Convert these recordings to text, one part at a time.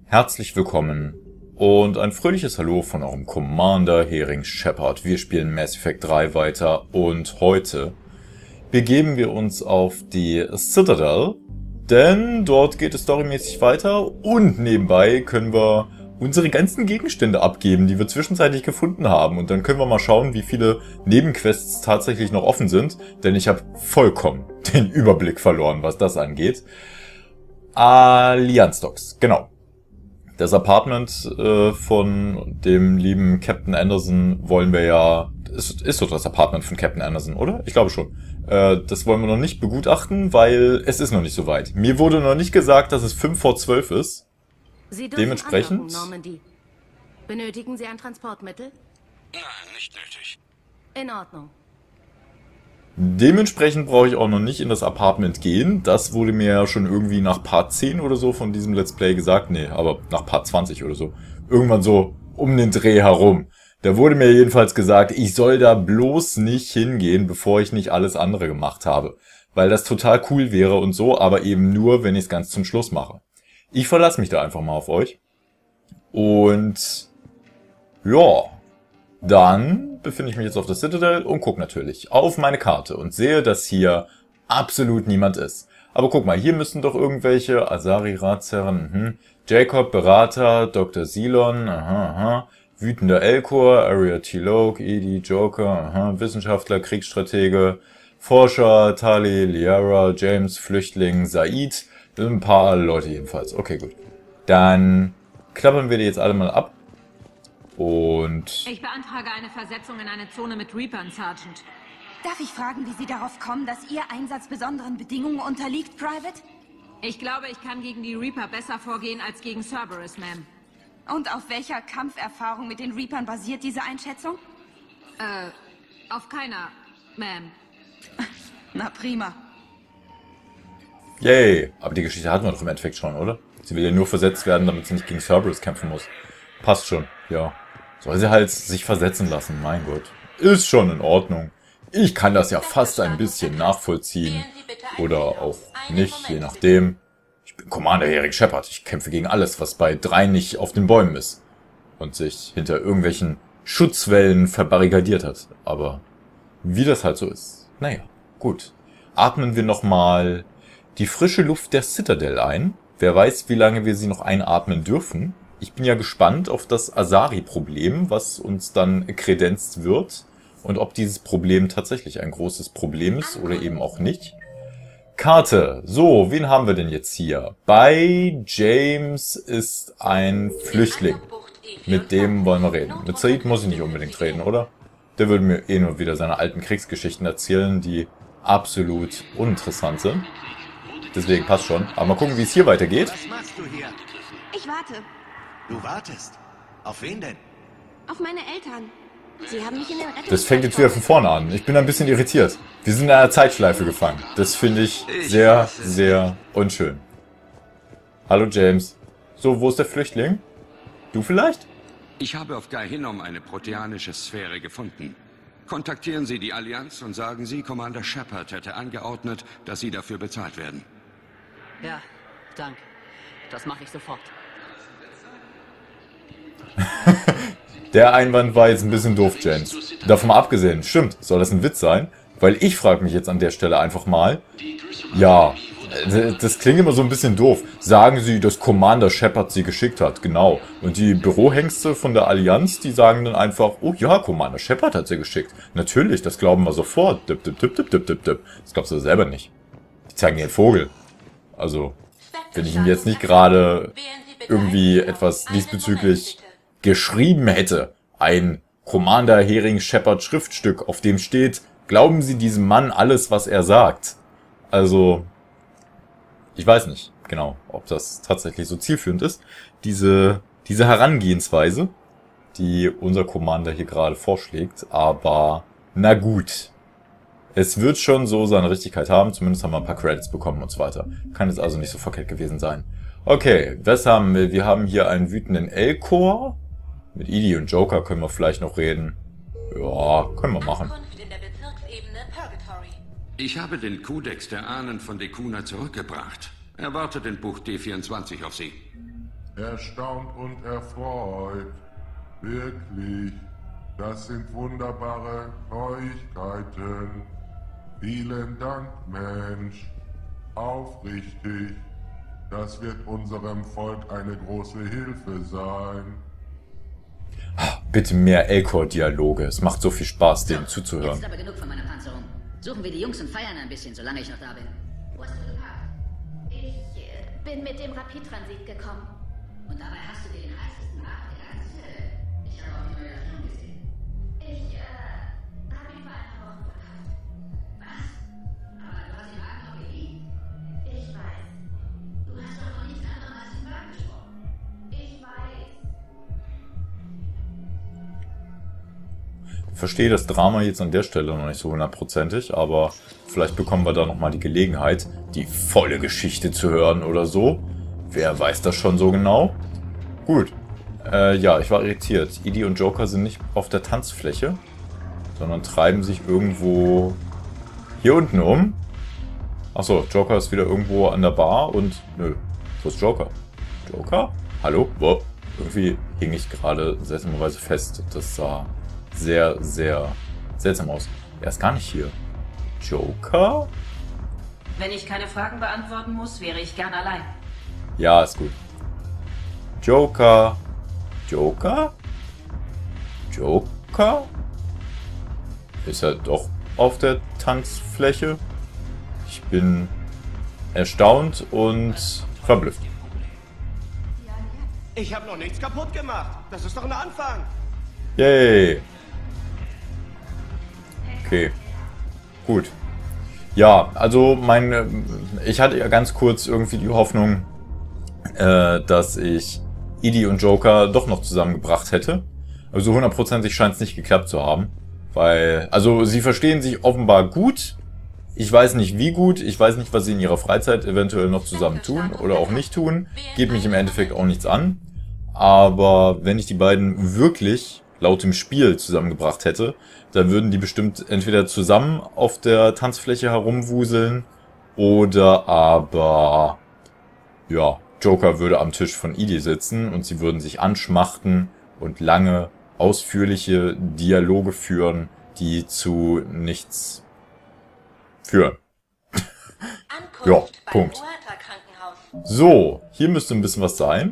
Herzlich willkommen und ein fröhliches Hallo von eurem Commander Hering Shepard. Wir spielen Mass Effect 3 weiter und heute begeben wir uns auf die Citadel, denn dort geht es storymäßig weiter und nebenbei können wir unsere ganzen Gegenstände abgeben, die wir zwischenzeitlich gefunden haben. Und dann können wir mal schauen, wie viele Nebenquests tatsächlich noch offen sind, denn ich habe vollkommen den Überblick verloren, was das angeht. Allianz Docks, genau. Das Apartment von dem lieben Captain Anderson wollen wir ja... Ist doch das Apartment von Captain Anderson, oder? Ich glaube schon. Das wollen wir noch nicht begutachten, weil es ist noch nicht so weit. Mir wurde noch nicht gesagt, dass es 5 vor 12 ist. Sie dürfen Dementsprechend... andocken, Normandy. Benötigen Sie ein Transportmittel? Nein, nicht nötig. In Ordnung. Dementsprechend brauche ich auch noch nicht in das Apartment gehen. Das wurde mir ja schon irgendwie nach Part 10 oder so von diesem Let's Play gesagt. Nee, aber nach Part 20 oder so. Irgendwann so um den Dreh herum. Da wurde mir jedenfalls gesagt, ich soll da bloß nicht hingehen, bevor ich nicht alles andere gemacht habe. Weil das total cool wäre und so, aber eben nur, wenn ich es ganz zum Schluss mache. Ich verlasse mich da einfach mal auf euch. Und ja, dann befinde ich mich jetzt auf der Citadel und gucke natürlich auf meine Karte und sehe, dass hier absolut niemand ist. Aber guck mal, hier müssten doch irgendwelche Asari Ratsherren, Jacob, Berater, Dr. Silon, wütender Elcor, Aria T-Log, Edie, Joker, Wissenschaftler, Kriegsstratege, Forscher, Tali, Liara, James, Flüchtling, Said, ein paar Leute jedenfalls. Okay, gut. Dann klappern wir die jetzt alle mal ab. Und... Ich beantrage eine Versetzung in eine Zone mit Reapern, Sergeant. Darf ich fragen, wie Sie darauf kommen, dass Ihr Einsatz besonderen Bedingungen unterliegt, Private? Ich glaube, ich kann gegen die Reaper besser vorgehen als gegen Cerberus, Ma'am. Und auf welcher Kampferfahrung mit den Reapern basiert diese Einschätzung? Auf keiner, Ma'am. Na prima. Yay! Aber die Geschichte hatten wir doch im Endeffekt schon, oder? Sie will ja nur versetzt werden, damit sie nicht gegen Cerberus kämpfen muss. Passt schon, ja. Soll sie halt sich versetzen lassen, mein Gott. Ist schon in Ordnung. Ich kann das ja fast ein bisschen nachvollziehen. Oder auch nicht, je nachdem. Ich bin Commander Hering Shepard. Ich kämpfe gegen alles, was bei 3 nicht auf den Bäumen ist. Und sich hinter irgendwelchen Schutzwellen verbarrikadiert hat. Aber wie das halt so ist. Naja, gut. Atmen wir nochmal die frische Luft der Citadel ein. Wer weiß, wie lange wir sie noch einatmen dürfen. Ich bin ja gespannt auf das Asari-Problem, was uns dann kredenzt wird. Und ob dieses Problem tatsächlich ein großes Problem ist oder eben auch nicht. Karte. So, wen haben wir denn jetzt hier? Bei James ist ein Flüchtling. Mit dem wollen wir reden. Mit Said muss ich nicht unbedingt reden, oder? Der würde mir eh nur wieder seine alten Kriegsgeschichten erzählen, die absolut uninteressant sind. Deswegen passt schon. Aber mal gucken, wie es hier weitergeht. Was machst du hier? Ich warte. Du wartest. Auf wen denn? Auf meine Eltern. Sie haben mich in den Das fängt jetzt wieder von vorne an. Ich bin ein bisschen irritiert. Wir sind in einer Zeitschleife gefangen. Das finde ich sehr, sehr unschön. Hallo James. So, wo ist der Flüchtling? Du vielleicht? Ich habe auf Gaihinnom eine proteanische Sphäre gefunden. Kontaktieren Sie die Allianz und sagen Sie, Commander Shepard hätte angeordnet, dass Sie dafür bezahlt werden. Ja, danke. Das mache ich sofort. Der Einwand war jetzt ein bisschen doof, James. Davon mal abgesehen, stimmt, soll das ein Witz sein? Weil ich frage mich jetzt an der Stelle einfach mal, ja, das klingt immer so ein bisschen doof. Sagen Sie, dass Commander Shepard Sie geschickt hat, genau. Und die Bürohengste von der Allianz, die sagen dann einfach, oh ja, Commander Shepard hat Sie geschickt. Natürlich, das glauben wir sofort. Dip, dip, dip, dip, dip, dip, dip. Das glaubst du selber nicht. Die zeigen den Vogel. Also, wenn ich ihm jetzt nicht gerade irgendwie etwas diesbezüglich geschrieben hätte, ein Commander Hering Shepard Schriftstück, auf dem steht, glauben Sie diesem Mann alles, was er sagt. Also, ich weiß nicht genau, ob das tatsächlich so zielführend ist. Diese Herangehensweise, die unser Commander hier gerade vorschlägt, aber na gut. Es wird schon so seine Richtigkeit haben, zumindest haben wir ein paar Credits bekommen und so weiter. Kann jetzt also nicht so verkehrt gewesen sein. Okay, was haben wir? Wir haben hier einen wütenden Elcor. Mit Edie und Joker können wir vielleicht noch reden. Ja, können wir machen. Ich habe den Kodex der Ahnen von Dekuna zurückgebracht. Er wartet in Bucht D24 auf Sie. erstaunt und erfreut. Wirklich, das sind wunderbare Neuigkeiten. Vielen Dank, Mensch. Aufrichtig. Das wird unserem Volk eine große Hilfe sein. Bitte mehr Elcor-Dialoge. Es macht so viel Spaß, denen Jetzt zuzuhören. ist aber genug von meiner Panzerung. Suchen wir die Jungs und feiern ein bisschen, solange ich noch da bin. Wo hast du geparkt? Ich bin mit dem Rapid-Transit gekommen. Und dabei hast du den heißesten Wagen der ganzen Hölle. Ich habe auch die neue Erfindung gesehen. Ich, habe ihn vor einer Woche verkauft. Was? Aber du hast den Wagen noch geliehen? Ich weiß. Du hast doch von nichts anderem als den Wagen gesprochen. Ich weiß. Ich verstehe das Drama jetzt an der Stelle noch nicht so hundertprozentig, aber vielleicht bekommen wir da nochmal die Gelegenheit, die volle Geschichte zu hören oder so. Wer weiß das schon so genau? Gut. Ja, ich war irritiert. Edie und Joker sind nicht auf der Tanzfläche, sondern treiben sich irgendwo hier unten um. Achso, Joker ist wieder irgendwo an der Bar und... Nö, wo ist Joker? Joker? Hallo? Wow. Irgendwie hing ich gerade seltsamerweise fest. Das sah sehr, sehr seltsam aus. Er ist gar nicht hier. Joker? Wenn ich keine Fragen beantworten muss, wäre ich gern allein. Ja, ist gut. Joker? Joker? Joker? Ist er doch auf der Tanzfläche? Ich bin erstaunt und verblüfft. Ich habe noch nichts kaputt gemacht. Das ist doch ein Anfang. Yay. Okay. Gut. Ja, also ich hatte ja ganz kurz irgendwie die Hoffnung, dass ich Edie und Joker doch noch zusammengebracht hätte. Also hundertprozentig scheint es nicht geklappt zu haben. Weil, also sie verstehen sich offenbar gut. Ich weiß nicht wie gut. Ich weiß nicht, was sie in ihrer Freizeit eventuell noch zusammen tun oder auch nicht tun. Geht mich im Endeffekt auch nichts an. Aber wenn ich die beiden wirklich laut dem Spiel zusammengebracht hätte, dann würden die bestimmt entweder zusammen auf der Tanzfläche herumwuseln oder aber, ja, Joker würde am Tisch von Edie sitzen und sie würden sich anschmachten und lange, ausführliche Dialoge führen, die zu nichts führen. Ja, Punkt. So, hier müsste ein bisschen was sein.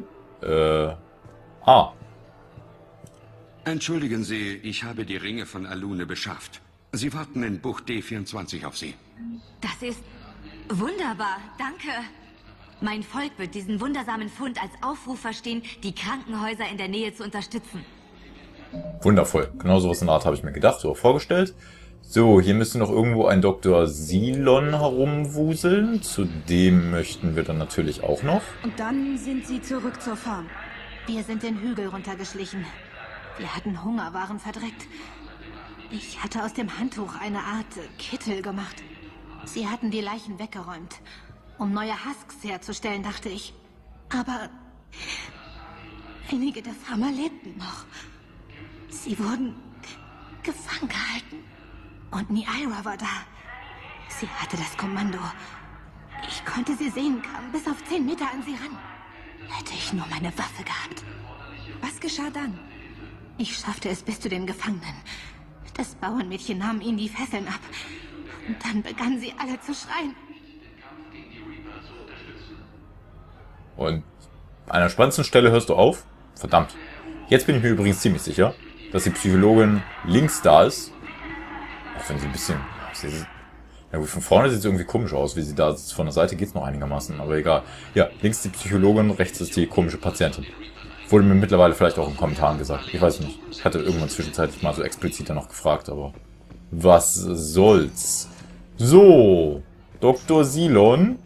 Entschuldigen Sie, ich habe die Ringe von Alune beschafft. Sie warten in Bucht D24 auf Sie. Das ist wunderbar, danke. Mein Volk wird diesen wundersamen Fund als Aufruf verstehen, die Krankenhäuser in der Nähe zu unterstützen. Wundervoll. Genau sowas in der Art habe ich mir gedacht, so vorgestellt. So, hier müsste noch irgendwo ein Dr. Silon herumwuseln. Zu dem möchten wir dann natürlich auch noch. Und dann sind sie zurück zur Farm. Wir sind den Hügel runtergeschlichen. Wir hatten Hunger, waren verdreckt. Ich hatte aus dem Handtuch eine Art Kittel gemacht. Sie hatten die Leichen weggeräumt, um neue Husks herzustellen, dachte ich. Aber einige der Farmer lebten noch. Sie wurden gefangen gehalten. Und Nyira war da. Sie hatte das Kommando. Ich konnte sie sehen, kam bis auf 10 Meter an sie ran. Hätte ich nur meine Waffe gehabt. Was geschah dann? Ich schaffte es bis zu den Gefangenen. Das Bauernmädchen nahm ihnen die Fesseln ab. Und dann begannen sie alle zu schreien. Und an der spannendsten Stelle hörst du auf. Verdammt. Jetzt bin ich mir übrigens ziemlich sicher, dass die Psychologin links da ist. Auch wenn sie ein bisschen... Ja gut, von vorne sieht es irgendwie komisch aus, wie sie da sitzt. Von der Seite geht es noch einigermaßen, aber egal. Ja, links die Psychologin, rechts ist die komische Patientin. Wurde mir mittlerweile vielleicht auch in Kommentaren gesagt. Ich weiß nicht. Ich hatte irgendwann zwischenzeitlich mal so explizit danach gefragt, aber... Was soll's? So, Dr. Silon,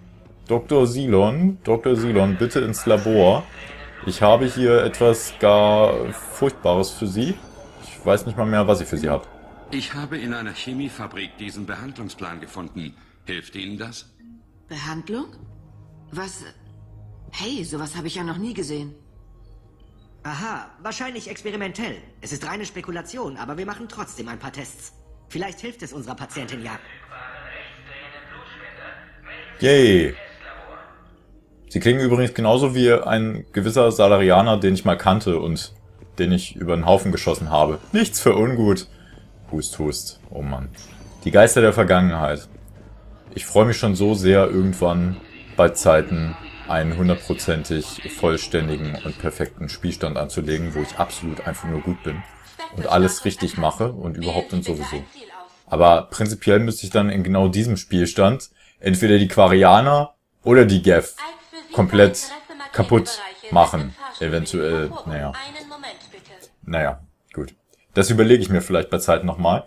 bitte ins Labor. Ich habe hier etwas gar Furchtbares für Sie. Ich weiß nicht mal mehr, was ich für Sie habe. Ich habe in einer Chemiefabrik diesen Behandlungsplan gefunden. Hilft Ihnen das? Behandlung? Was? Hey, sowas habe ich ja noch nie gesehen. Aha, wahrscheinlich experimentell. Es ist reine Spekulation, aber wir machen trotzdem ein paar Tests. Vielleicht hilft es unserer Patientin ja. Yay. Sie klingen übrigens genauso wie ein gewisser Salarianer, den ich mal kannte und den ich über den Haufen geschossen habe. Nichts für ungut. Hust, hust. Oh Mann. Die Geister der Vergangenheit. Ich freue mich schon so sehr, irgendwann bei Zeiten einen 100%ig vollständigen und perfekten Spielstand anzulegen, wo ich absolut einfach nur gut bin und alles richtig mache und überhaupt und sowieso. Aber prinzipiell müsste ich dann in genau diesem Spielstand entweder die Quarianer oder die Geth komplett kaputt machen. Eventuell, naja, gut. Das überlege ich mir vielleicht bei Zeiten nochmal.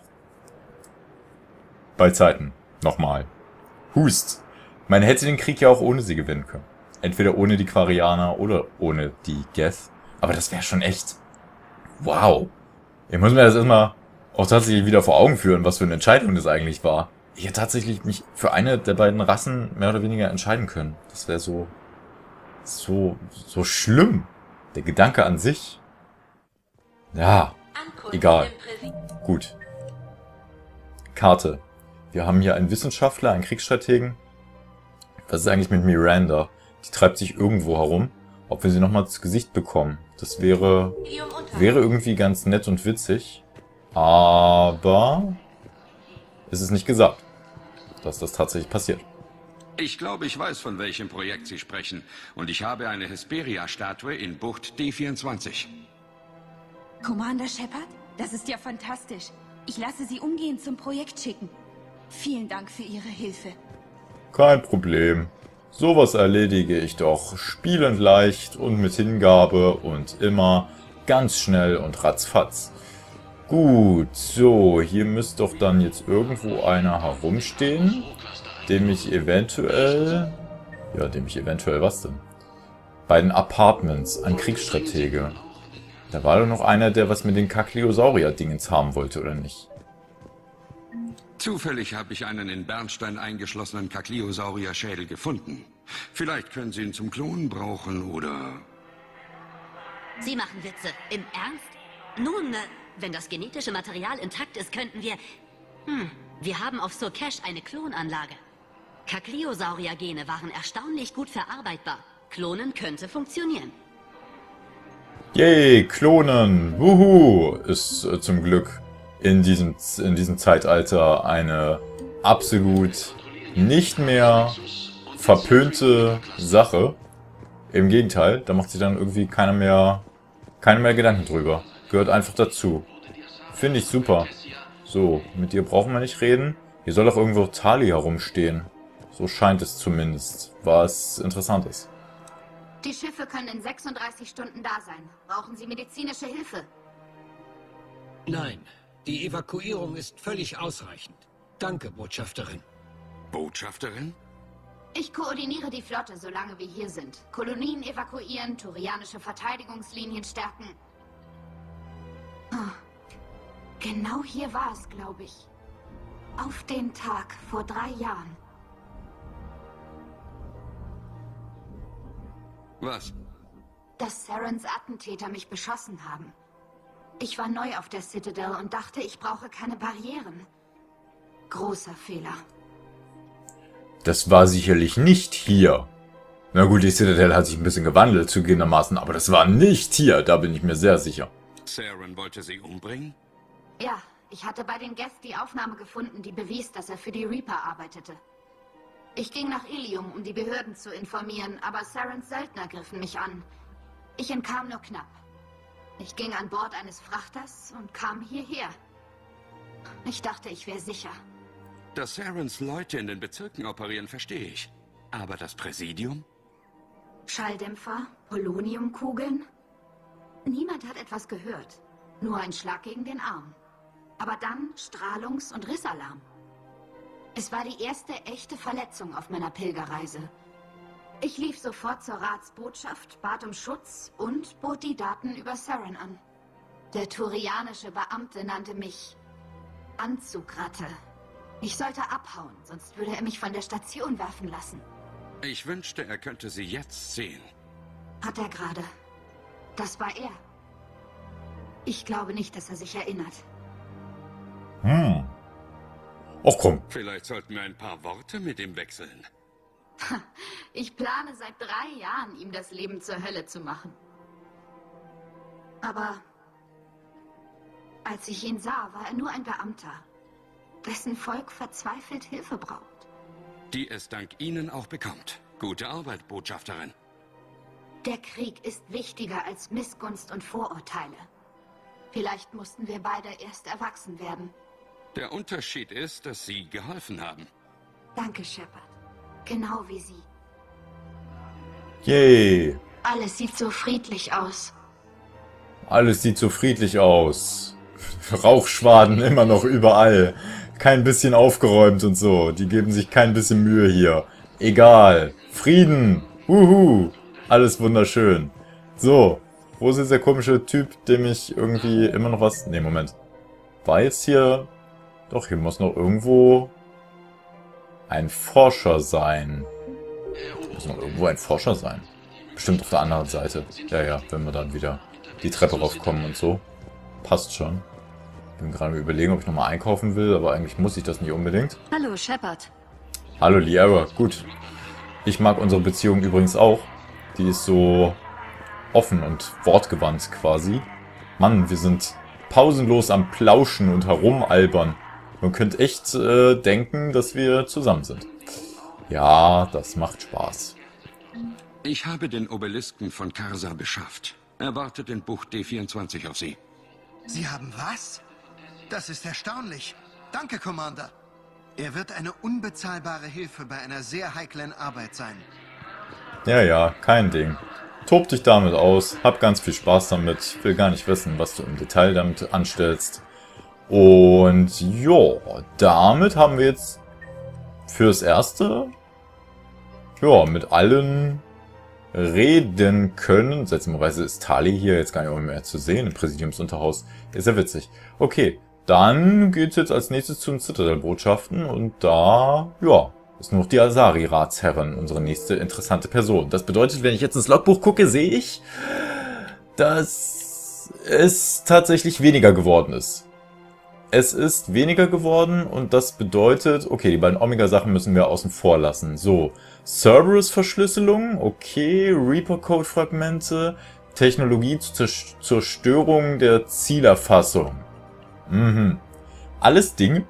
Bei Zeiten nochmal. Hust. Man hätte den Krieg ja auch ohne sie gewinnen können. Entweder ohne die Quarianer oder ohne die Geth. Aber das wäre schon echt... Wow. Ich muss mir das erstmal auch tatsächlich wieder vor Augen führen, was für eine Entscheidung das eigentlich war. Ich hätte tatsächlich mich für eine der beiden Rassen mehr oder weniger entscheiden können. Das wäre so schlimm. Der Gedanke an sich. Ja, egal. Gut. Karte. Wir haben hier einen Wissenschaftler, einen Kriegsstrategen. Was ist eigentlich mit Miranda? Die treibt sich irgendwo herum. Ob wir sie nochmal ins Gesicht bekommen. Das wäre irgendwie ganz nett und witzig. Aber es ist nicht gesagt, dass das tatsächlich passiert. Ich glaube, ich weiß, von welchem Projekt Sie sprechen. Und ich habe eine Hesperia-Statue in Bucht D24. Commander Shepard? Das ist ja fantastisch. Ich lasse Sie umgehend zum Projekt schicken. Vielen Dank für Ihre Hilfe. Kein Problem. Sowas erledige ich doch spielend leicht und mit Hingabe und immer ganz schnell und ratzfatz. Gut, so, hier müsste doch dann jetzt irgendwo einer herumstehen, dem ich eventuell was denn? Bei den Apartments, ein Kriegsstratege. Da war doch noch einer, der was mit den Kakliosaurier-Dingens haben wollte, oder nicht? Zufällig habe ich einen in Bernstein eingeschlossenen Kakliosaurier-Schädel gefunden. Vielleicht können Sie ihn zum Klonen brauchen, oder... Sie machen Witze. Im Ernst? Nun, wenn das genetische Material intakt ist, könnten wir... wir haben auf Surkesh eine Klonanlage. Kakliosaurier-Gene waren erstaunlich gut verarbeitbar. Klonen könnte funktionieren. Yay, Klonen! Wuhu! Ist zum Glück in diesem Zeitalter eine absolut nicht mehr verpönte Sache. Im Gegenteil, da macht sich dann irgendwie keiner mehr Gedanken drüber. Gehört einfach dazu. Finde ich super. So, mit dir brauchen wir nicht reden. Hier soll doch irgendwo Tali herumstehen. So scheint es zumindest, was interessant ist. Die Schiffe können in 36 Stunden da sein. Brauchen Sie medizinische Hilfe? Nein, die Evakuierung ist völlig ausreichend. Danke, Botschafterin. Botschafterin? Ich koordiniere die Flotte, solange wir hier sind. Kolonien evakuieren, turianische Verteidigungslinien stärken. Genau hier war es, glaube ich. Auf den Tag vor 3 Jahren. Was? Dass Sarens Attentäter mich beschossen haben. Ich war neu auf der Citadel und dachte, ich brauche keine Barrieren. Großer Fehler. Das war sicherlich nicht hier. Na gut, die Citadel hat sich ein bisschen gewandelt zugegebenermaßen, aber das war nicht hier, da bin ich mir sehr sicher. Saren wollte sie umbringen? Ja, ich hatte bei den Geth die Aufnahme gefunden, die bewies, dass er für die Reaper arbeitete. Ich ging nach Ilium, um die Behörden zu informieren, aber Sarens Söldner griffen mich an. Ich entkam nur knapp. Ich ging an Bord eines Frachters und kam hierher. Ich dachte, ich wäre sicher. Dass Sarens Leute in den Bezirken operieren, verstehe ich. Aber das Präsidium? Schalldämpfer, Poloniumkugeln? Niemand hat etwas gehört. Nur ein Schlag gegen den Arm. Aber dann Strahlungs- und Rissalarm. Es war die erste echte Verletzung auf meiner Pilgerreise. Ich lief sofort zur Ratsbotschaft, bat um Schutz und bot die Daten über Saren an. Der turianische Beamte nannte mich Anzugratte. Ich sollte abhauen, sonst würde er mich von der Station werfen lassen. Ich wünschte, er könnte sie jetzt sehen. Hat er gerade. Das war er. Ich glaube nicht, dass er sich erinnert. Och komm. Vielleicht sollten wir ein paar Worte mit ihm wechseln. Ich plane seit 3 Jahren, ihm das Leben zur Hölle zu machen. Aber als ich ihn sah, war er nur ein Beamter, dessen Volk verzweifelt Hilfe braucht. Die es dank Ihnen auch bekommt. Gute Arbeit, Botschafterin. Der Krieg ist wichtiger als Missgunst und Vorurteile. Vielleicht mussten wir beide erst erwachsen werden. Der Unterschied ist, dass Sie geholfen haben. Danke, Shepard. Genau wie Sie. Yay. Alles sieht so friedlich aus. Alles sieht so friedlich aus. Rauchschwaden immer noch überall. Kein bisschen aufgeräumt und so. Die geben sich kein bisschen Mühe hier. Egal. Frieden. Wuhu. Alles wunderschön. So. Wo ist jetzt der komische Typ, dem ich irgendwie immer noch was... Ne, Moment. War jetzt hier... Doch, hier muss noch irgendwo ein Forscher sein. Muss noch irgendwo ein Forscher sein. Bestimmt auf der anderen Seite. Ja, wenn wir dann wieder die Treppe raufkommen und so. Passt schon. Ich bin gerade überlegen, ob ich nochmal einkaufen will, aber eigentlich muss ich das nicht unbedingt. Hallo, Shepard. Hallo, Liara. Gut. Ich mag unsere Beziehung übrigens auch. Die ist so offen und wortgewandt quasi. Mann, wir sind pausenlos am Plauschen und herumalbern. Man könnte echt denken, dass wir zusammen sind. Ja, das macht Spaß. Ich habe den Obelisken von Karsa beschafft. Er wartet in Bucht D24 auf Sie. Sie haben was? Das ist erstaunlich. Danke, Commander. Er wird eine unbezahlbare Hilfe bei einer sehr heiklen Arbeit sein. Ja, kein Ding. Tob dich damit aus, hab ganz viel Spaß damit, will gar nicht wissen, was du im Detail damit anstellst. Und ja, damit haben wir jetzt fürs Erste mit allen reden können. Seltsamerweise ist Tali hier jetzt gar nicht mehr zu sehen im Präsidiumsunterhaus. Ist ja witzig. Okay, dann geht's jetzt als nächstes zu den Citadel-Botschaften und da, ist nur noch die Asari-Ratsherrin, unsere nächste interessante Person. Das bedeutet, wenn ich jetzt ins Logbuch gucke, sehe ich, dass es tatsächlich weniger geworden ist. Es ist weniger geworden und das bedeutet, okay, die beiden Omega-Sachen müssen wir außen vor lassen. So, Cerberus-Verschlüsselung, okay, Reaper-Code-Fragmente, Technologie zur Zerstörung der Zielerfassung. Alles Dinge,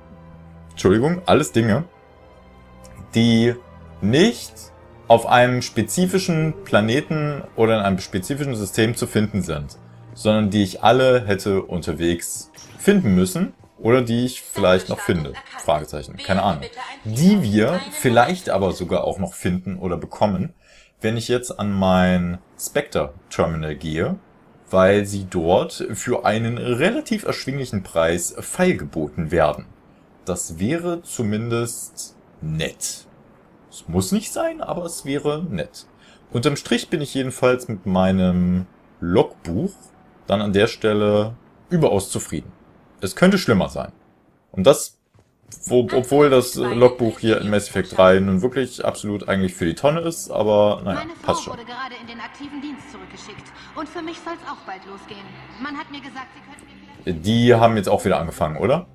die nicht auf einem spezifischen Planeten oder in einem spezifischen System zu finden sind, sondern die ich alle hätte unterwegs finden müssen oder die ich vielleicht noch finde. Fragezeichen, keine Ahnung. Die wir vielleicht aber sogar auch noch finden oder bekommen, wenn ich jetzt an mein Spectre-Terminal gehe, weil sie dort für einen relativ erschwinglichen Preis feilgeboten werden. Das wäre zumindest nett. Es muss nicht sein, aber es wäre nett. Unterm Strich bin ich jedenfalls mit meinem Logbuch dann an der Stelle überaus zufrieden. Es könnte schlimmer sein. Und das, obwohl das Logbuch hier in Mass Effect 3 nun wirklich absolut eigentlich für die Tonne ist, aber naja, passt schon. Meine Frau wurde gerade in den aktiven Dienst zurückgeschickt. Und für mich soll es auch bald losgehen. Man hat mir gesagt, sie könnten mir vielleicht... Die haben jetzt auch wieder angefangen, oder?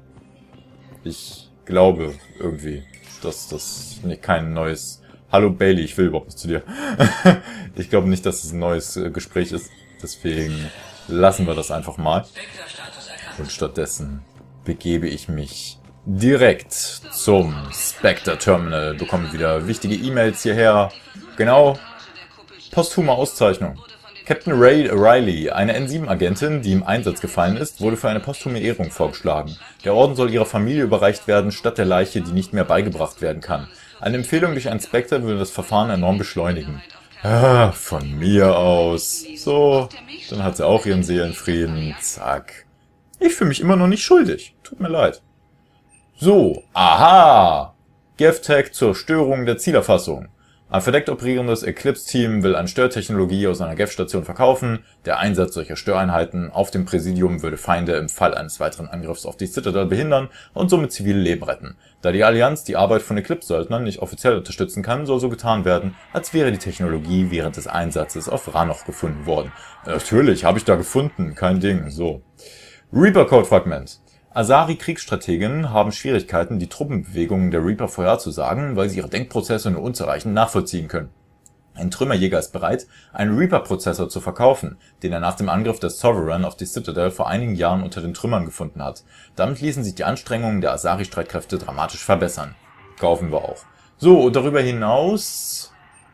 Ich glaube irgendwie, dass das kein neues... Hallo Bailey, ich will überhaupt nicht zu dir. Ich glaube nicht, dass es ein neues Gespräch ist. Deswegen lassen wir das einfach mal. Und stattdessen begebe ich mich direkt zum Spectre-Terminal. Bekomme wieder wichtige E-Mails hierher. Genau. Posthume Auszeichnung. Captain Riley, eine N7-Agentin, die im Einsatz gefallen ist, wurde für eine posthume Ehrung vorgeschlagen. Der Orden soll ihrer Familie überreicht werden, statt der Leiche, die nicht mehr beigebracht werden kann. Eine Empfehlung durch einen Spectre würde das Verfahren enorm beschleunigen. Ah, von mir aus. So, dann hat sie auch ihren Seelenfrieden. Zack. Ich fühle mich immer noch nicht schuldig. Tut mir leid. So, aha! GevTech zur Störung der Zielerfassung. Ein verdeckt operierendes Eclipse-Team will eine Störtechnologie aus einer GEF-Station verkaufen. Der Einsatz solcher Störeinheiten auf dem Präsidium würde Feinde im Fall eines weiteren Angriffs auf die Citadel behindern und somit zivile Leben retten. Da die Allianz die Arbeit von Eclipse-Söldnern nicht offiziell unterstützen kann, soll so getan werden, als wäre die Technologie während des Einsatzes auf Rannoch gefunden worden. Natürlich, habe ich da gefunden, kein Ding, so. Reaper-Code-Fragment. Asari-Kriegsstrategen haben Schwierigkeiten, die Truppenbewegungen der Reaper vorherzusagen, weil sie ihre Denkprozesse nur unzureichend nachvollziehen können. Ein Trümmerjäger ist bereit, einen Reaper-Prozessor zu verkaufen, den er nach dem Angriff des Sovereign auf die Citadel vor einigen Jahren unter den Trümmern gefunden hat. Damit ließen sich die Anstrengungen der Asari-Streitkräfte dramatisch verbessern. Kaufen wir auch. So, und darüber hinaus...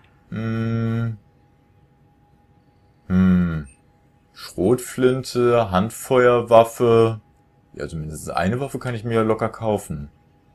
Schrotflinte, Handfeuerwaffe... Ja, zumindest eine Waffe kann ich mir ja locker kaufen.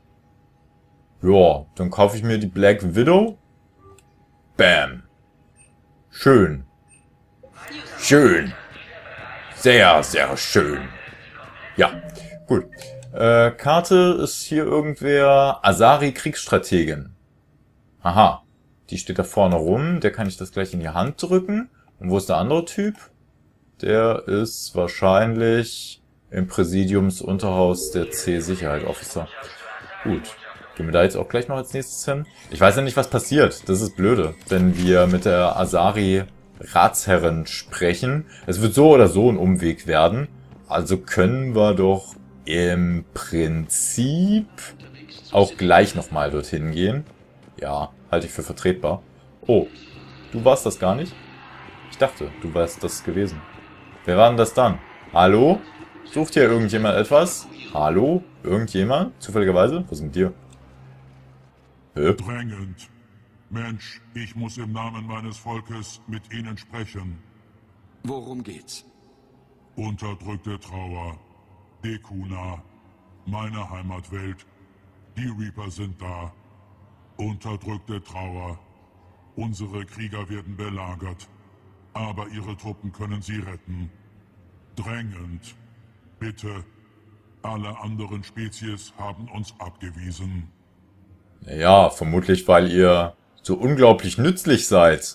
Ja, dann kaufe ich mir die Black Widow. Bam. Schön. Schön. Sehr, sehr schön. Ja, gut. Karte ist hier irgendwer. Asari Kriegsstrategin. Aha. Die steht da vorne rum. Der kann ich das gleich in die Hand drücken. Und wo ist der andere Typ? Der ist wahrscheinlich im Präsidiumsunterhaus der C-Sicherheit-Officer. Gut. Gehen wir da jetzt auch gleich noch als nächstes hin. Ich weiß ja nicht, was passiert. Das ist blöde, wenn wir mit der Asari-Ratsherrin sprechen. Es wird so oder so ein Umweg werden. Also können wir doch im Prinzip auch gleich nochmal dorthin gehen. Ja, halte ich für vertretbar. Oh, du warst das gar nicht? Ich dachte, du wärst das gewesen. Wer war denn das dann? Hallo? Sucht hier irgendjemand etwas? Hallo? Irgendjemand? Zufälligerweise? Was ist mit dir? Drängend. Mensch, ich muss im Namen meines Volkes mit Ihnen sprechen. Worum geht's? Unterdrückte Trauer. Dekuna. Meine Heimatwelt. Die Reaper sind da. Unterdrückte Trauer. Unsere Krieger werden belagert. Aber ihre Truppen können sie retten. Drängend. Bitte. Alle anderen Spezies haben uns abgewiesen. Ja, vermutlich, weil ihr so unglaublich nützlich seid.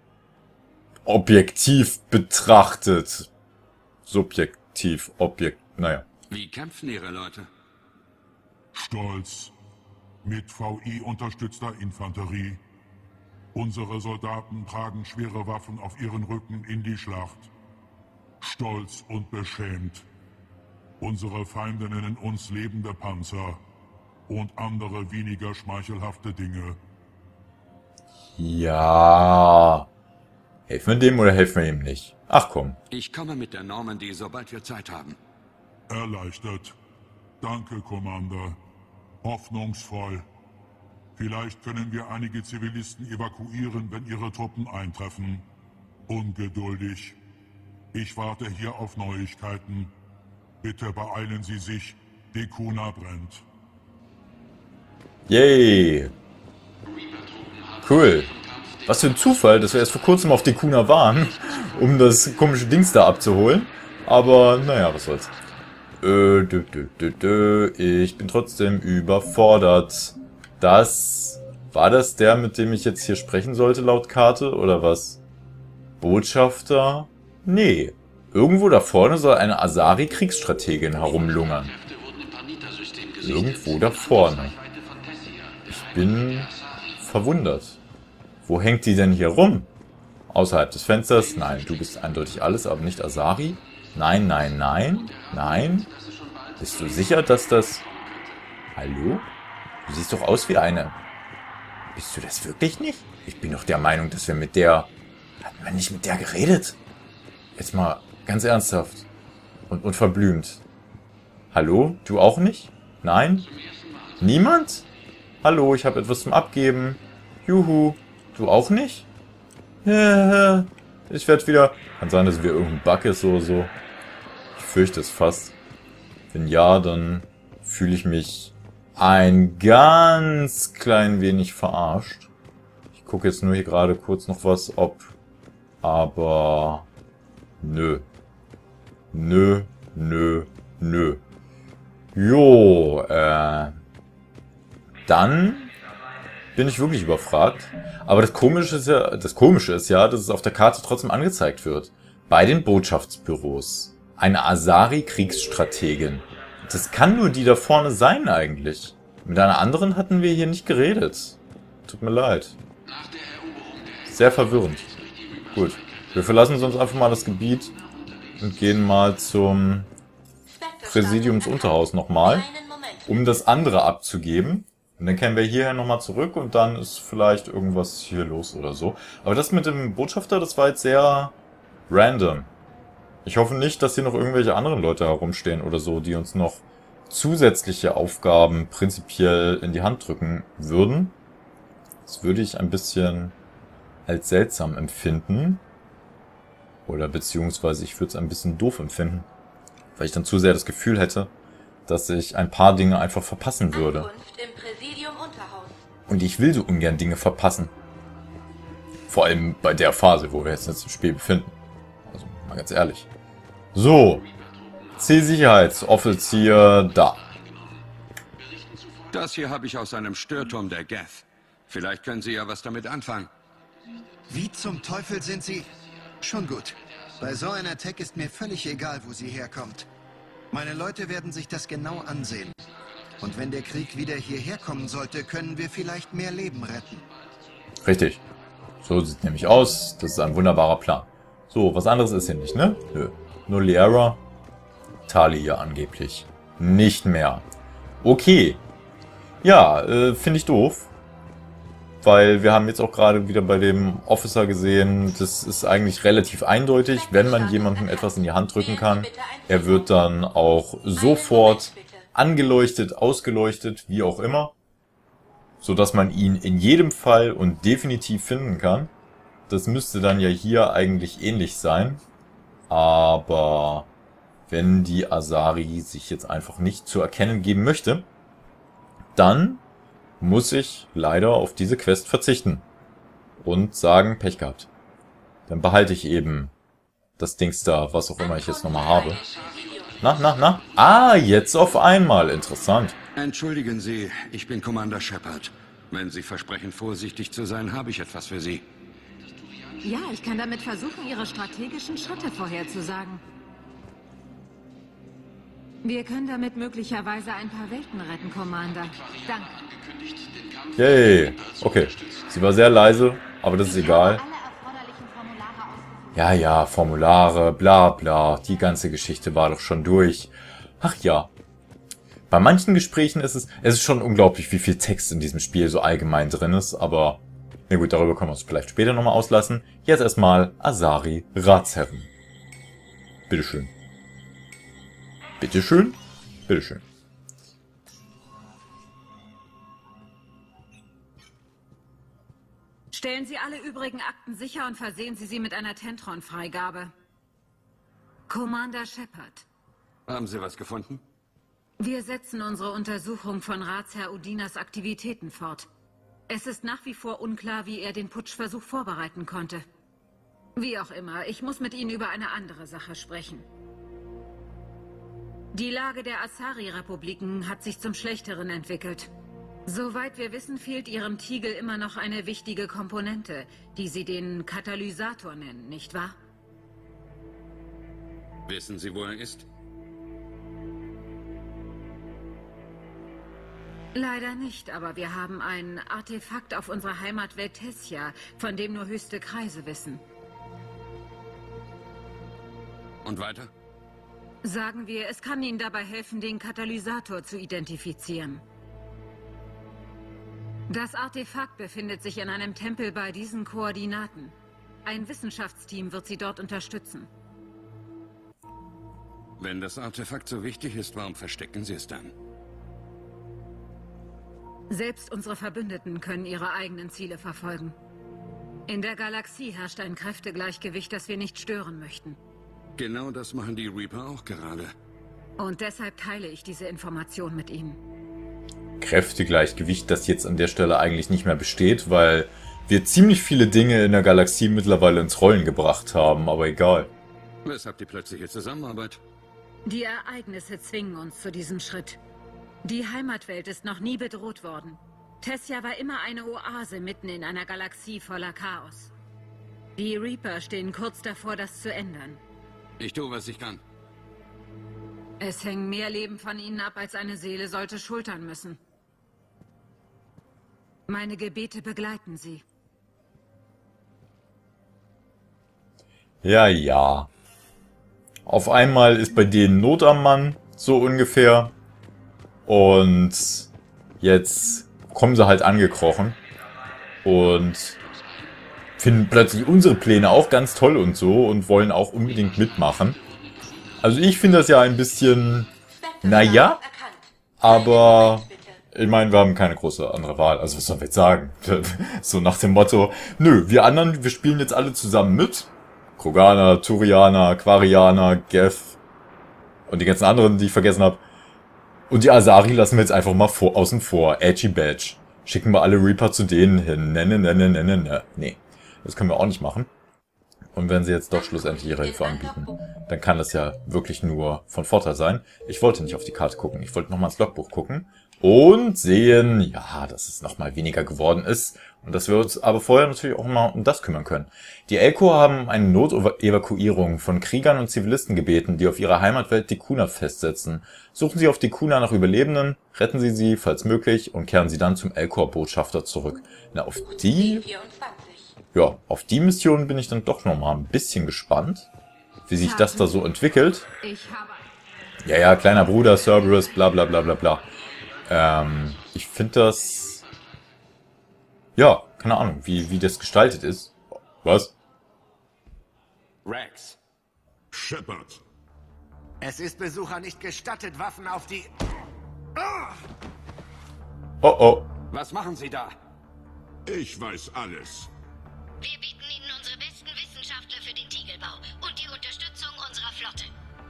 Objektiv betrachtet. Subjektiv, naja. Wie kämpfen Ihre Leute? Stolz. Mit VI-unterstützter Infanterie. Unsere Soldaten tragen schwere Waffen auf ihren Rücken in die Schlacht. Stolz und beschämt. Unsere Feinde nennen uns lebende Panzer und andere weniger schmeichelhafte Dinge. Ja. Helfen wir dem oder helfen wir ihm nicht? Ach komm. Ich komme mit der Normandy, sobald wir Zeit haben. Erleichtert. Danke, Commander. Hoffnungsvoll. Vielleicht können wir einige Zivilisten evakuieren, wenn ihre Truppen eintreffen. Ungeduldig. Ich warte hier auf Neuigkeiten. Bitte beeilen Sie sich. Dekuna brennt. Yay. Cool. Was für ein Zufall, dass wir erst vor kurzem auf Dekuna waren, um das komische Dings da abzuholen. Aber, naja, was soll's. Ich bin trotzdem überfordert. War das der, mit dem ich jetzt hier sprechen sollte, laut Karte, oder was? Botschafter? Nee. Irgendwo da vorne soll eine Asari-Kriegsstrategin herumlungern. Irgendwo da vorne. Ich bin verwundert. Wo hängt die denn hier rum? Außerhalb des Fensters? Nein, du bist eindeutig alles, aber nicht Asari. Nein, nein, nein. Nein. Bist du sicher, dass das... Hallo? Du siehst doch aus wie eine... Bist du das wirklich nicht? Ich bin doch der Meinung, dass wir mit der... Hatten wir nicht mit der geredet? Jetzt mal ganz ernsthaft. Und unverblümt. Hallo? Du auch nicht? Nein? Niemand? Hallo, ich habe etwas zum Abgeben. Juhu. Du auch nicht? Ja, ich werde wieder... Kann sein, dass wieder irgendein Bug ist oder so. Ich fürchte es fast. Wenn ja, dann fühle ich mich ein ganz klein wenig verarscht. Ich gucke jetzt nur hier gerade kurz noch was, ob... Aber... Nö. Nö, nö, nö. Jo, dann bin ich wirklich überfragt. Aber das Komische ist ja, dass es auf der Karte trotzdem angezeigt wird. Bei den Botschaftsbüros. Eine Asari-Kriegsstrategin. Das kann nur die da vorne sein eigentlich. Mit einer anderen hatten wir hier nicht geredet. Tut mir leid. Sehr verwirrend. Gut. Wir verlassen sonst einfach mal das Gebiet und gehen mal zum Präsidiumsunterhaus nochmal, um das andere abzugeben. Und dann kehren wir hierher nochmal zurück und dann ist vielleicht irgendwas hier los oder so. Aber das mit dem Botschafter, das war jetzt sehr random. Ich hoffe nicht, dass hier noch irgendwelche anderen Leute herumstehen oder so, die uns noch zusätzliche Aufgaben prinzipiell in die Hand drücken würden. Das würde ich ein bisschen als seltsam empfinden. Oder beziehungsweise ich würde es ein bisschen doof empfinden. Weil ich dann zu sehr das Gefühl hätte, dass ich ein paar Dinge einfach verpassen würde. Und ich will so ungern Dinge verpassen. Vor allem bei der Phase, wo wir jetzt im Spiel befinden. Also mal ganz ehrlich. So. C-Sicherheitsoffizier da. Das hier habe ich aus einem Störturm der Geth. Vielleicht können Sie ja was damit anfangen. Wie zum Teufel sind Sie? Schon gut. Bei so einer Tech ist mir völlig egal, wo sie herkommt. Meine Leute werden sich das genau ansehen. Und wenn der Krieg wieder hierher kommen sollte, können wir vielleicht mehr Leben retten. Richtig. So sieht es nämlich aus. Das ist ein wunderbarer Plan. So, was anderes ist hier nicht, ne? Nö. Nur Liara. Tali ja angeblich. Nicht mehr. Okay. Ja, finde ich doof. Weil wir haben jetzt auch gerade wieder bei dem Officer gesehen, das ist eigentlich relativ eindeutig, wenn man jemandem etwas in die Hand drücken kann. Er wird dann auch sofort angeleuchtet, ausgeleuchtet, wie auch immer. Sodass man ihn in jedem Fall und definitiv finden kann. Das müsste dann ja hier eigentlich ähnlich sein. Aber wenn die Asari sich jetzt einfach nicht zu erkennen geben möchte, dann muss ich leider auf diese Quest verzichten. Und sagen, Pech gehabt. Dann behalte ich eben das Dings da, was auch immer ich jetzt nochmal habe. Na? Ah, jetzt auf einmal. Interessant. Entschuldigen Sie, ich bin Commander Shepard. Wenn Sie versprechen, vorsichtig zu sein, habe ich etwas für Sie. Ja, ich kann damit versuchen, Ihre strategischen Schritte vorherzusagen. Wir können damit möglicherweise ein paar Welten retten, Commander. Danke. Yay. Okay. Sie war sehr leise, aber das ist egal. Ja, Formulare, bla bla. Die ganze Geschichte war doch schon durch. Ach ja. Bei manchen Gesprächen ist es schon unglaublich, wie viel Text in diesem Spiel so allgemein drin ist, aber na gut, darüber können wir uns vielleicht später nochmal auslassen. Jetzt erstmal Asari Ratsherren. Bitteschön. Bitteschön? Bitteschön. Stellen Sie alle übrigen Akten sicher und versehen Sie sie mit einer Tentron-Freigabe. Commander Shepard. Haben Sie was gefunden? Wir setzen unsere Untersuchung von Ratsherr Udinas Aktivitäten fort. Es ist nach wie vor unklar, wie er den Putschversuch vorbereiten konnte. Wie auch immer, ich muss mit Ihnen über eine andere Sache sprechen. Die Lage der Asari-Republiken hat sich zum Schlechteren entwickelt. Soweit wir wissen, fehlt Ihrem Tiegel immer noch eine wichtige Komponente, die Sie den Katalysator nennen, nicht wahr? Wissen Sie, wo er ist? Leider nicht, aber wir haben ein Artefakt auf unserer Heimatwelt Tessia, von dem nur höchste Kreise wissen. Und weiter? Sagen wir, es kann Ihnen dabei helfen, den Katalysator zu identifizieren. Das Artefakt befindet sich in einem Tempel bei diesen Koordinaten. Ein Wissenschaftsteam wird Sie dort unterstützen. Wenn das Artefakt so wichtig ist, warum verstecken Sie es dann? Selbst unsere Verbündeten können ihre eigenen Ziele verfolgen. In der Galaxie herrscht ein Kräftegleichgewicht, das wir nicht stören möchten. Genau das machen die Reaper auch gerade. Und deshalb teile ich diese Information mit Ihnen. Kräftegleichgewicht, das jetzt an der Stelle eigentlich nicht mehr besteht, weil wir ziemlich viele Dinge in der Galaxie mittlerweile ins Rollen gebracht haben, aber egal. Weshalb die plötzliche Zusammenarbeit? Die Ereignisse zwingen uns zu diesem Schritt. Die Heimatwelt ist noch nie bedroht worden. Tessia war immer eine Oase mitten in einer Galaxie voller Chaos. Die Reaper stehen kurz davor, das zu ändern. Ich tue, was ich kann. Es hängen mehr Leben von ihnen ab, als eine Seele sollte schultern müssen. Meine Gebete begleiten sie. Ja. Auf einmal ist bei denen Not am Mann. So ungefähr. Und jetzt kommen sie halt angekrochen. Und finden plötzlich unsere Pläne auch ganz toll und so. Und wollen auch unbedingt mitmachen. Also ich finde das ja ein bisschen... Naja. Aber... Ich meine, wir haben keine große andere Wahl. Also was sollen wir jetzt sagen? So nach dem Motto, nö, wir anderen, wir spielen jetzt alle zusammen mit. Kroganer, Turianer, Quarianer, Geth und die ganzen anderen, die ich vergessen habe. Und die Asari lassen wir jetzt einfach mal außen vor. Edgy Badge. Schicken wir alle Reaper zu denen hin. Nee, das können wir auch nicht machen. Und wenn sie jetzt doch schlussendlich ihre Hilfe anbieten, dann kann das ja wirklich nur von Vorteil sein. Ich wollte nicht auf die Karte gucken. Ich wollte nochmal ins Logbuch gucken. Und sehen, ja, dass es nochmal weniger geworden ist. Und dass wir uns aber vorher natürlich auch mal um das kümmern können. Die Elko haben eine Notevakuierung von Kriegern und Zivilisten gebeten, die auf ihrer Heimatwelt Tikuna festsetzen. Suchen Sie auf Tikuna nach Überlebenden, retten Sie sie, falls möglich, und kehren Sie dann zum Elkor-Botschafter zurück. Na, auf die... Ja, auf die Mission bin ich dann doch nochmal ein bisschen gespannt, wie sich das da so entwickelt. Ja, kleiner Bruder, Cerberus, bla bla bla bla bla. Ich finde das... Ja, keine Ahnung, wie das gestaltet ist. Was? Rex. Shepard. Es ist Besucher nicht gestattet, Waffen auf die... Oh oh. Was machen Sie da? Ich weiß alles. Wir bieten Ihnen unsere besten Wissenschaftler für den Tiegelbau und die Unterstützung unserer Flotte.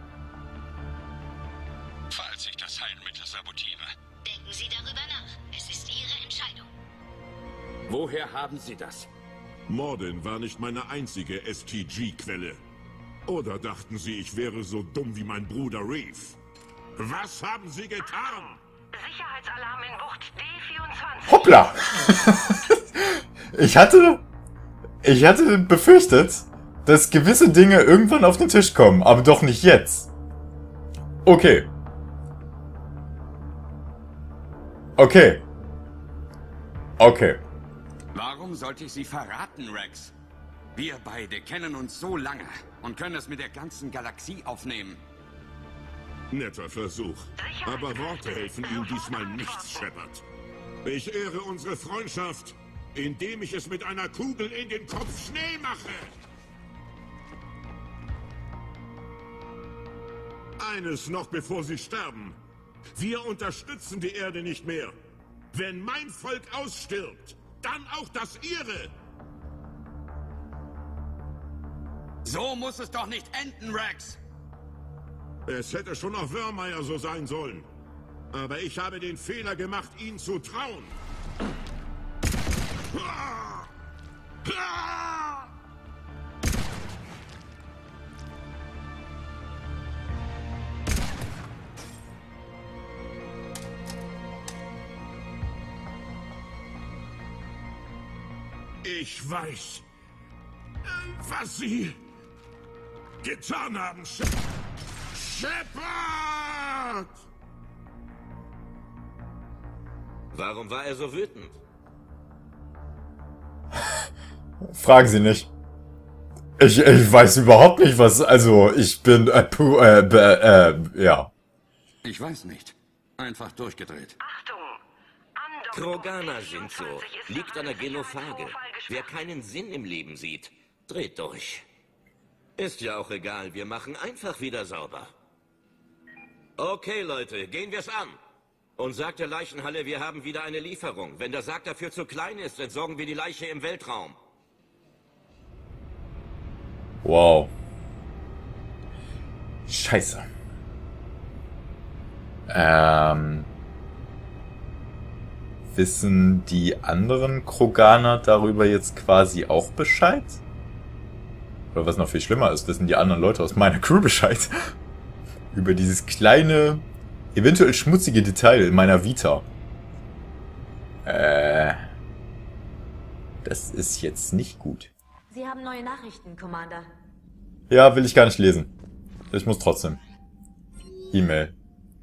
Falls ich das Heilmittel sabotiere. Denken Sie darüber nach. Es ist Ihre Entscheidung. Woher haben Sie das? Mordin war nicht meine einzige STG-Quelle. Oder dachten Sie, ich wäre so dumm wie mein Bruder Reeve? Was haben Sie getan? Sicherheitsalarm in Bucht D24. Hoppla! Ich hatte befürchtet, dass gewisse Dinge irgendwann auf den Tisch kommen, aber doch nicht jetzt. Okay. Okay. Warum sollte ich Sie verraten, Rex? Wir beide kennen uns so lange und können es mit der ganzen Galaxie aufnehmen. Netter Versuch. Aber Worte helfen Ihnen diesmal nichts, Shepard. Ich ehre unsere Freundschaft, indem ich es mit einer Kugel in den Kopf Schnee mache. Eines noch, bevor Sie sterben. Wir unterstützen die Erde nicht mehr. Wenn mein Volk ausstirbt, dann auch das Ihre. So muss es doch nicht enden, Rex. Es hätte schon auf Wörmeier so sein sollen. Aber ich habe den Fehler gemacht, ihnen zu trauen. Ich weiß, was Sie getan haben, Shepard! Warum war er so wütend? Fragen Sie nicht. Ich weiß überhaupt nicht, was... Also, ich bin... ja. Ich weiß nicht. Einfach durchgedreht. Kroganer sind so. Liegt an der Genophage. Wer keinen Sinn im Leben sieht, dreht durch. Ist ja auch egal, wir machen einfach wieder sauber. Okay, Leute, gehen wir's an. Und sagt der Leichenhalle, wir haben wieder eine Lieferung. Wenn der Sarg dafür zu klein ist, entsorgen wir die Leiche im Weltraum. Wow. Scheiße. Wissen die anderen Kroganer darüber jetzt quasi auch Bescheid? Oder was noch viel schlimmer ist, wissen die anderen Leute aus meiner Crew Bescheid? Über dieses kleine, eventuell schmutzige Detail in meiner Vita. Das ist jetzt nicht gut. Sie haben neue Nachrichten, Commander. Ja, will ich gar nicht lesen. Ich muss trotzdem. E-Mail.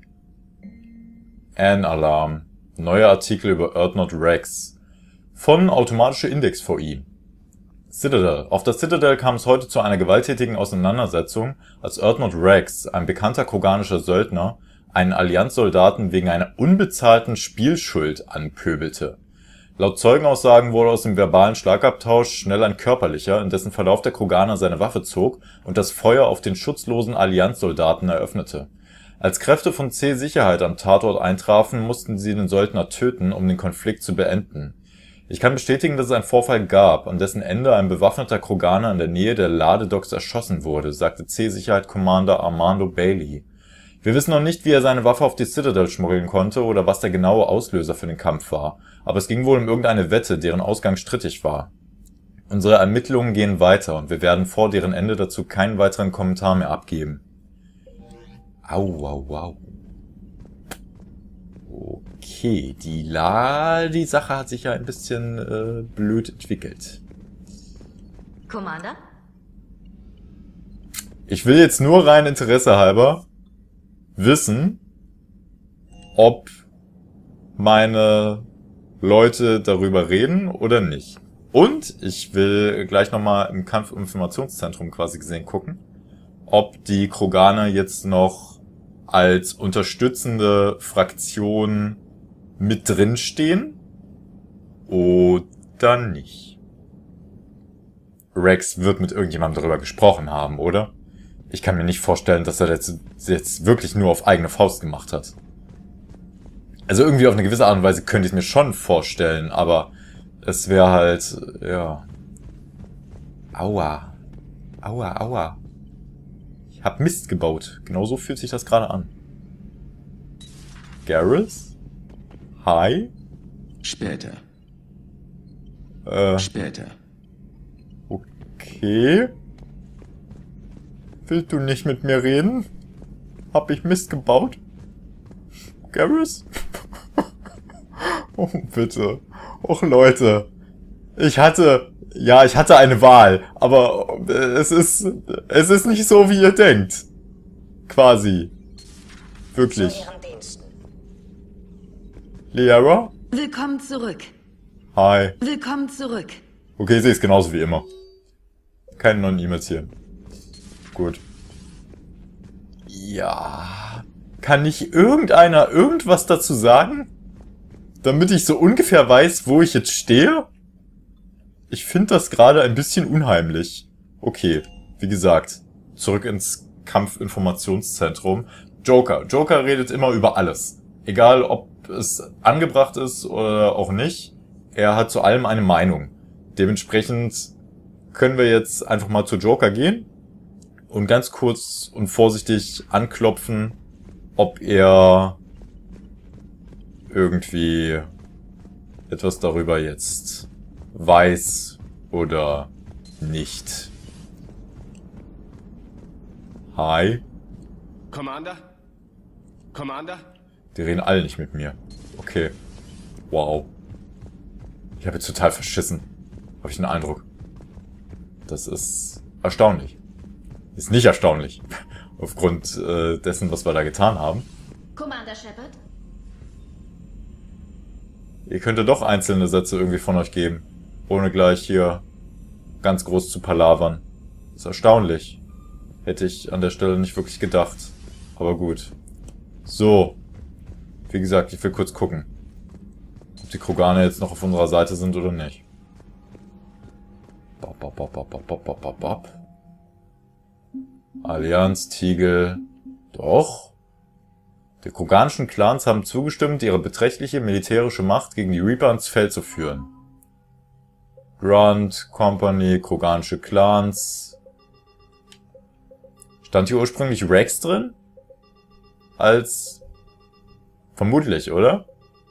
Alarm. Neuer Artikel über Urdnot Rex. Von Automatische Index VI. Citadel. Auf der Citadel kam es heute zu einer gewalttätigen Auseinandersetzung, als Urdnot Rex, ein bekannter kroganischer Söldner, einen Allianzsoldaten wegen einer unbezahlten Spielschuld anpöbelte. Laut Zeugenaussagen wurde aus dem verbalen Schlagabtausch schnell ein körperlicher, in dessen Verlauf der Kroganer seine Waffe zog und das Feuer auf den schutzlosen Allianzsoldaten eröffnete. Als Kräfte von C-Sicherheit am Tatort eintrafen, mussten sie den Söldner töten, um den Konflikt zu beenden. Ich kann bestätigen, dass es einen Vorfall gab, an dessen Ende ein bewaffneter Kroganer in der Nähe der Ladedocks erschossen wurde, sagte C-Sicherheit-Commander Armando Bailey. Wir wissen noch nicht, wie er seine Waffe auf die Citadel schmuggeln konnte oder was der genaue Auslöser für den Kampf war, aber es ging wohl um irgendeine Wette, deren Ausgang strittig war. Unsere Ermittlungen gehen weiter und wir werden vor deren Ende dazu keinen weiteren Kommentar mehr abgeben. Au, au, au. Okay, die Sache hat sich ja ein bisschen blöd entwickelt. Commander? Ich will jetzt nur rein Interesse halber wissen, ob meine Leute darüber reden oder nicht. Und ich will gleich nochmal im Kampfinformationszentrum quasi gesehen gucken, ob die Kroganer jetzt noch als unterstützende Fraktion mit drin stehen oder nicht. Rex wird mit irgendjemandem darüber gesprochen haben, oder? Ich kann mir nicht vorstellen, dass er das jetzt wirklich nur auf eigene Faust gemacht hat. Also irgendwie auf eine gewisse Art und Weise könnte ich es mir schon vorstellen, aber es wäre halt, ja. Aua. Aua, aua. Ich hab Mist gebaut. Genauso fühlt sich das gerade an. Garrus? Hi? Später. Später. Okay. Willst du nicht mit mir reden? Hab ich Mist gebaut? Garrus? Oh, bitte. Och, Leute. Ich hatte eine Wahl, aber es ist nicht so, wie ihr denkt. Quasi. Wirklich. Liara? Willkommen zurück. Hi. Willkommen zurück. Okay, sie ist genauso wie immer. Keine neuen E-Mails hier. Gut. Ja. Kann nicht irgendeiner irgendwas dazu sagen? Damit ich so ungefähr weiß, wo ich jetzt stehe? Ich finde das gerade ein bisschen unheimlich. Okay, wie gesagt, zurück ins Kampfinformationszentrum. Joker. Joker redet immer über alles. Egal, ob es angebracht ist oder auch nicht. Er hat zu allem eine Meinung. Dementsprechend können wir jetzt einfach mal zu Joker gehen und ganz kurz und vorsichtig anklopfen, ob er irgendwie etwas darüber jetzt weiß oder nicht. Hi. Commander? Commander? Die reden alle nicht mit mir. Okay. Wow. Ich habe jetzt total verschissen. Habe ich den Eindruck. Das ist erstaunlich. Ist nicht erstaunlich. Aufgrund dessen, was wir da getan haben. Commander Shepard? Ihr könnt ja doch einzelne Sätze irgendwie von euch geben. Ohne gleich hier ganz groß zu palavern. Ist erstaunlich. Hätte ich an der Stelle nicht wirklich gedacht. Aber gut. So. Wie gesagt, ich will kurz gucken, ob die Kroganer jetzt noch auf unserer Seite sind oder nicht. Bop, bop, bop, bop, bop, bop, bop, bop. Allianz, Tiegel. Doch. Die kroganischen Clans haben zugestimmt, ihre beträchtliche militärische Macht gegen die Reaper ins Feld zu führen. Grunt, Company, kroganische Clans. Stand hier ursprünglich Rex drin? Als... Vermutlich, oder?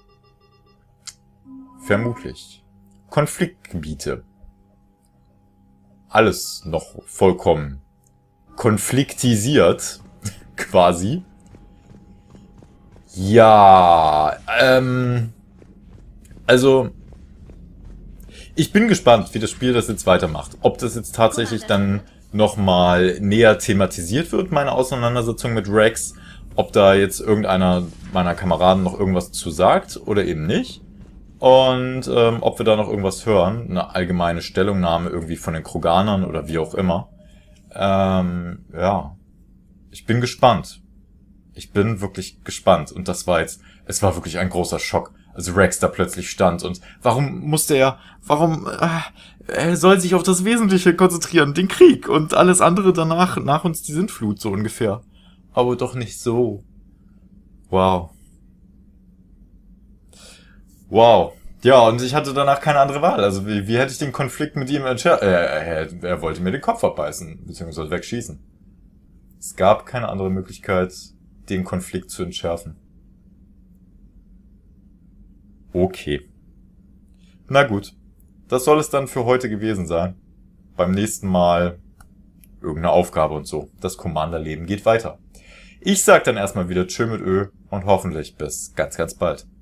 Vermutlich. Konfliktgebiete. Alles noch vollkommen konfliktisiert, quasi. Ja, also, ich bin gespannt, wie das Spiel das jetzt weitermacht. Ob das jetzt tatsächlich dann nochmal näher thematisiert wird, meine Auseinandersetzung mit Rex. Ob da jetzt irgendeiner meiner Kameraden noch irgendwas zu sagt oder eben nicht. Und ob wir da noch irgendwas hören. Eine allgemeine Stellungnahme irgendwie von den Kroganern oder wie auch immer. Ja. Ich bin gespannt. Ich bin wirklich gespannt. Und das war jetzt, es war wirklich ein großer Schock, als Rex da plötzlich stand. Und warum er soll sich auf das Wesentliche konzentrieren, den Krieg und alles andere danach, nach uns die Sintflut, so ungefähr. Aber doch nicht so. Wow. Wow. Ja, und ich hatte danach keine andere Wahl. Also wie hätte ich den Konflikt mit ihm entschärft? Er wollte mir den Kopf abbeißen, beziehungsweise wegschießen. Es gab keine andere Möglichkeit, den Konflikt zu entschärfen. Okay. Na gut. Das soll es dann für heute gewesen sein. Beim nächsten Mal irgendeine Aufgabe und so. Das Commander-Leben geht weiter. Ich sag dann erstmal wieder Tschö mit Ö und hoffentlich bis ganz, ganz bald.